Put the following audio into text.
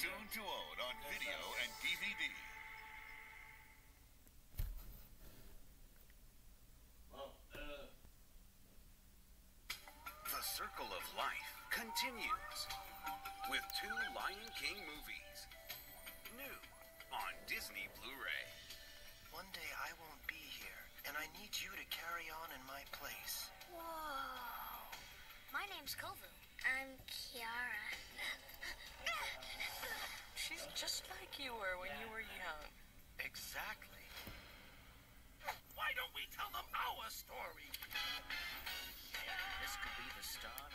Soon to own on video and DVD. The circle of life continues with 2 Lion King movies. New on Disney Blu-ray. One day I won't be here, and I need you to carry on in my place. Whoa. My name's Kovu. I'm Kiara. She's just like you were when you were young. Exactly. Why don't we tell them our story? This could be the start